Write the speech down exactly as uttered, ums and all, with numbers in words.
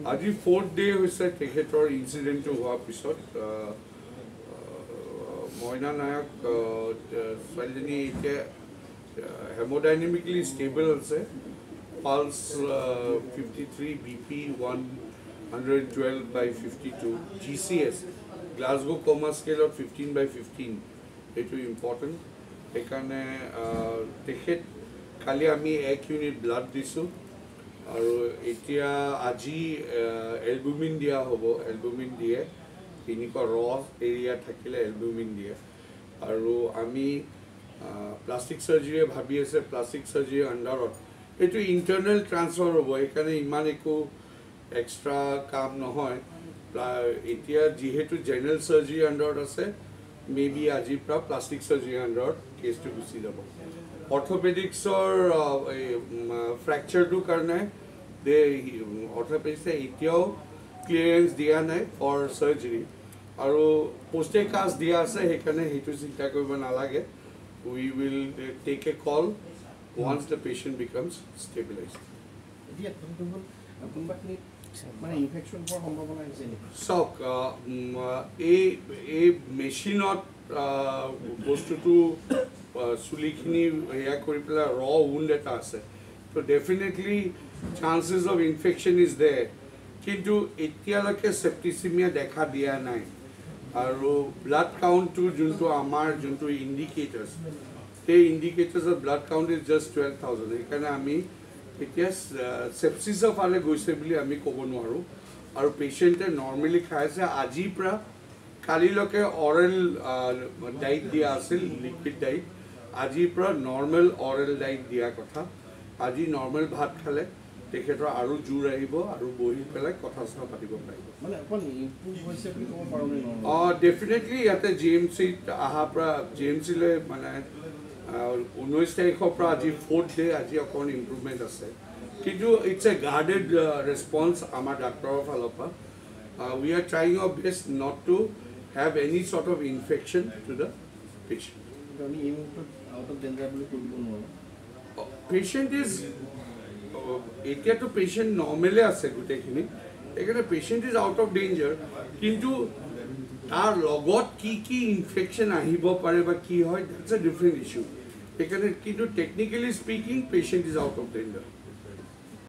আজি fourth day হৈছে তেখেতৰ ইনসিডেন্ট হোৱাৰ পিছত মইনা নায়ক ছোৱালীজনী এতিয়া হেমোডাইনামিকলি ষ্টেবল আছে pulse fifty-three B P one twelve by fifty-two G C S Glasgow Coma Scale of fifteen by fifteen এটো ইম্পৰ্টেন্ট এখানে তেখেত কালি আমি এক ইউনিট ব্লাড দিছো আৰু এতিয়া আজি এলবুমিন দিয়া হ'ব এলবুমিন দিয়ে ক্লিনিকৰ ৰ এৰিয়া থাকিলে এলবুমিন দিয়ে আৰু আমি প্লাষ্টিক সাৰ্জাৰী ভাবি আছে প্লাষ্টিক সাৰ্জাৰী আন্ডাৰত এটো ইন্টাৰনাল ট্ৰান্সফাৰ হ'ব এখানে ইমান একো এক্সট্ৰা কাম নহয় এতিয়া যেহেতু জেনাৰেল সাৰ্জাৰী আন্ডাৰত আছে মেবি আজি পৰা প্লাষ্টিক সাৰ্জাৰী আন্ডাৰত কেছটো গুচি যাব অৰ্থোপেডিক্সৰ ফ্ৰেকচাৰটো কাৰণে দে অৰ্থোপেডিক্সে এতিয়াও ক্লিয়াৰেন্স দিয়া নাই ফৰ সাৰ্জাৰী আৰু পোষ্টে কাষ্ট দিয়া আছে সেইকাৰণে সেইটো চিন্তা কৰিব নালাগে we will uh, take a call once the patient becomes stabilized এতিয়া কোনটো কোনবাকনি মানে ইনফেকশন হোৱাৰ সম্ভাৱনা আছে নেকি সক এই এই মেচিনত বস্তুটো সুলিখিনি হেয়া কৰি পেলা ৰ উন্ড এটা আছে তো definitely chances of infection is there কিন্তু এতিয়ালৈকে সেপ্টিসিমিয়া দেখা দিয়া নাই আৰু ব্লাড কাউন্ট যোনটো আমাৰ যোনটো ইন্ডিকেটৰ্স সেই indicators of blood count is just twelve thousand এখানে আমি এতিয়া সেপসিসৰ ফালে গৈছে বুলি আমি ক'ব নোৱাৰো আৰু পেশেন্টে নৰমালি খাইছে আজি পৰা কালিলৈকে অৰেল ডাইট দিয়া আছিল লিকুইড ডাইট আজি পৰা নৰ্মেল অৰেল ডাইট দিয়া কথা আজি নৰ্মেল ভাত খালে তেখেতৰ আৰু জোৰ আহিব আৰু বহি পেলাই কথা চলা পাতিব পাৰিব মানে অকল ইম্প্ৰুভ হৈছে বুলি ক'ব পাৰো নে নহয় অ ডেফিনেটলি ইয়াতে জিএমসি আহা পৰা জিএমসি লৈ মানে nineteen তাৰিখৰ পৰা আজি fourth ডে আজি অকণ ইম্প্ৰুভমেন্ট আছে কিন্তু ইটস এ গাৰ্ডেড ৰেসপন্স আমাৰ ডাক্তৰৰ ফালৰ পৰা we are trying our best not to have any sort of infection to the patient আমি ইমটো আউট অফ ডেঞ্জাৰ বুলি ক'ব নোৱাৰো patient is এতিয়া তো পেশেন্ট নৰ্মালি আছে গুটেখিনি এখানে patient is out of danger কিন্তু তাৰ লগত কি কি ইনফেকশন আহিব পাৰে বা কি হয় দ্যাটস আ ডিফারেন্ট ইস্যু এখানে কিন্তু technically speaking patient is out of danger